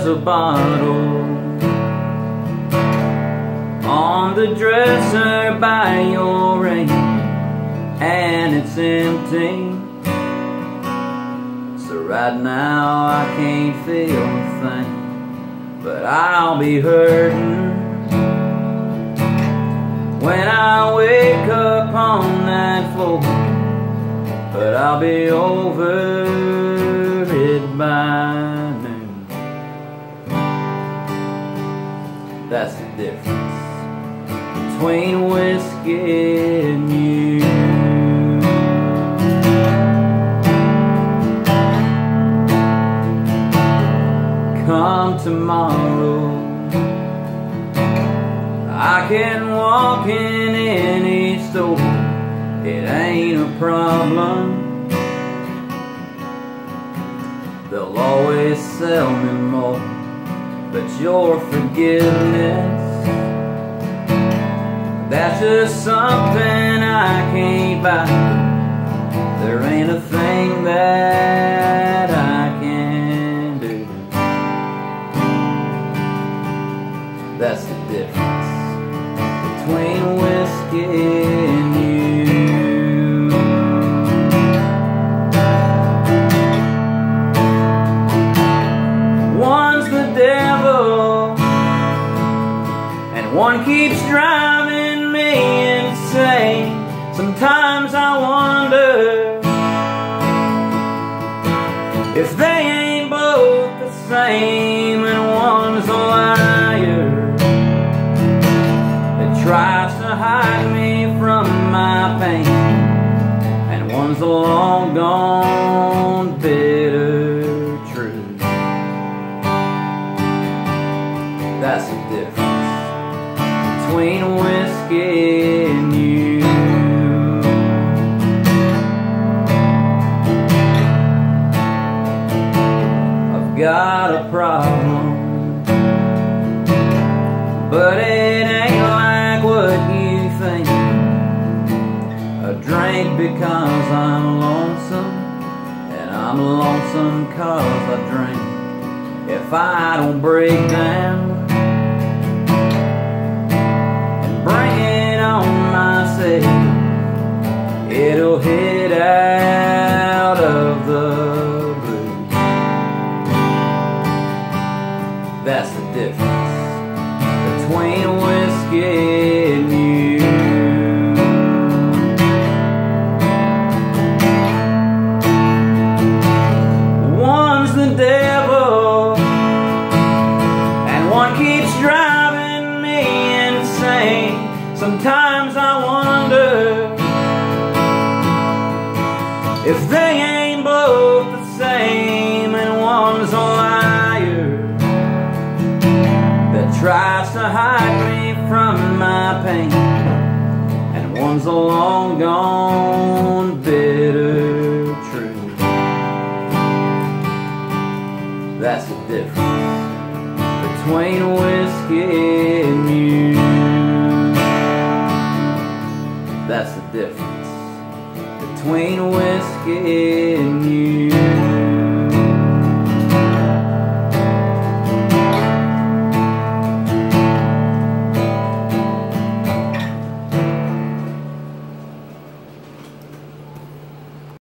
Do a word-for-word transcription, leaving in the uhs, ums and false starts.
there's a bottle on the dresser by your ring, and it's empty. So right now I can't feel a thing, but I'll be hurting when I wake up on that floor. But I'll be over it by noon. That's the difference between whiskey and you. Come tomorrow, I can walk in any store. It ain't a problem. They'll always sell me more, but your forgiveness, that's just something I can't buy. There ain't a thing that I can do. That's the difference between whiskey and you. One's the devil, and one keeps driving me insane. Sometimes I wonder if they ain't both the same, and one's a liar that tries to hide me from my pain, and one's a long gone bitter truth. That's the difference between whiskey and you. I've got a problem, but it ain't like what you think. I drink because I'm lonesome, and I'm lonesome cause I drink. If I don't break down and bring it on myself, it'll hit out of the blue. That's the difference between whiskey and you. One's the devil, and one keeps driving me insane. Sometimes I wonder if they ain't both the same, and one's a liar that tries to hide me from my pain, and one's a long gone bitter truth. That's the difference between whiskey and you. That's the difference between whiskey and you.